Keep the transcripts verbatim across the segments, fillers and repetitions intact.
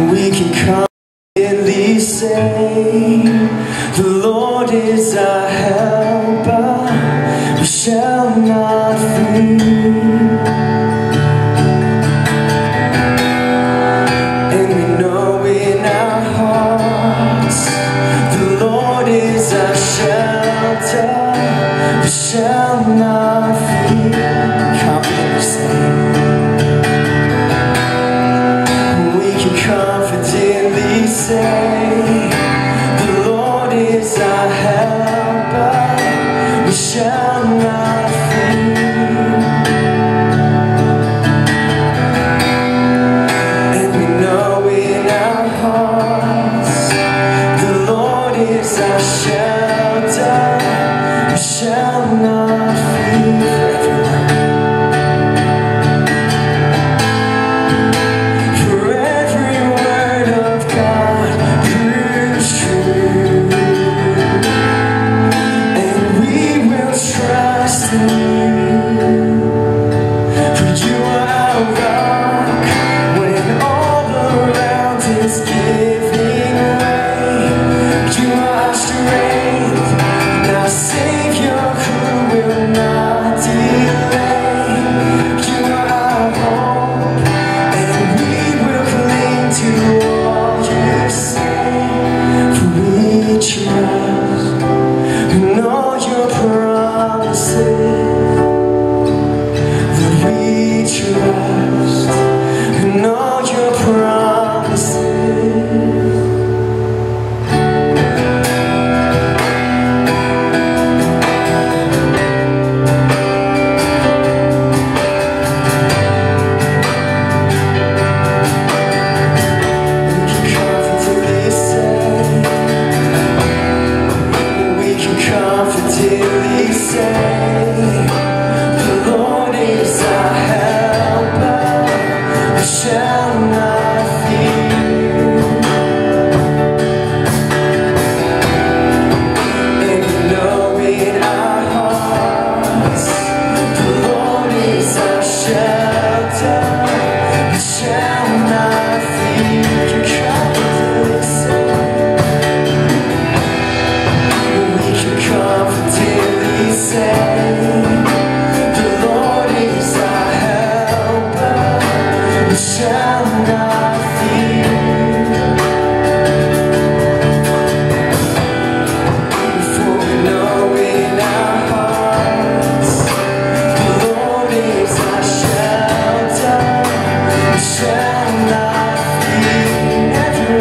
We can confidently say, the Lord is our helper, we shall not fear. And we know in our hearts, the Lord is our shelter, we shall not fear. Confidently say, confidently say, the Lord is our helper, we shall not fear. And we know in our hearts, the Lord is our shelter, we shall not fear. Shall not fear.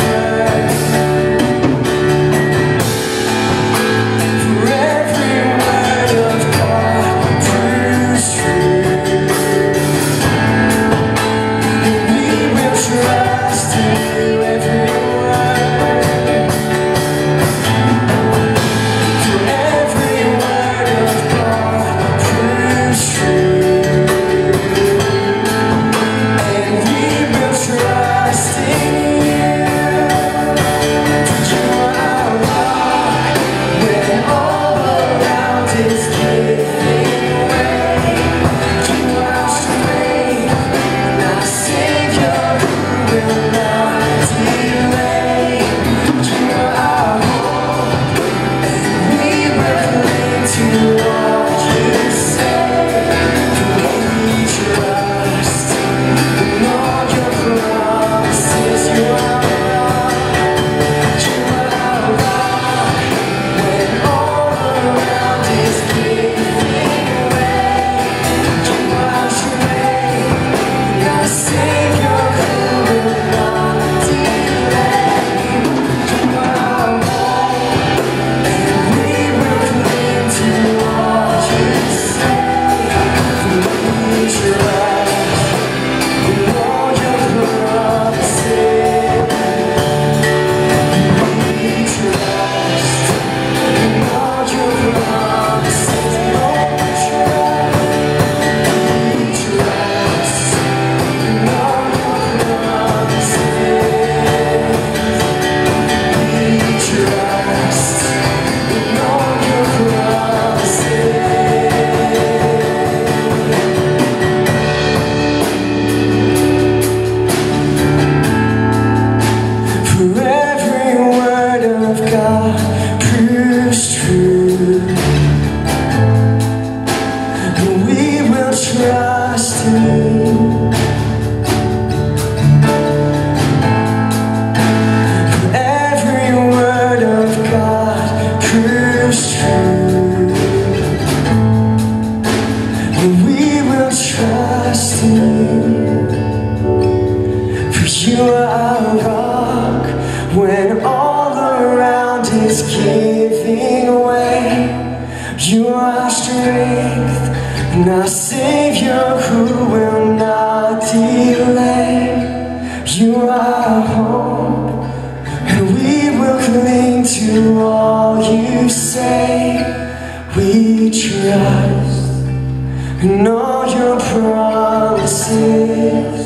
You are a rock when all around is giving way. You are strength and our Savior who will not delay. You are hope and we will cling to all you say. We trust in all your promises.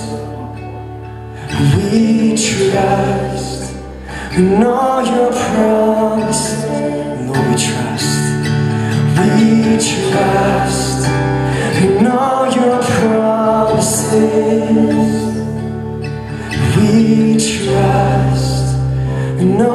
We trust in all your promises. Lord, we trust. We trust in all your promises. We trust in all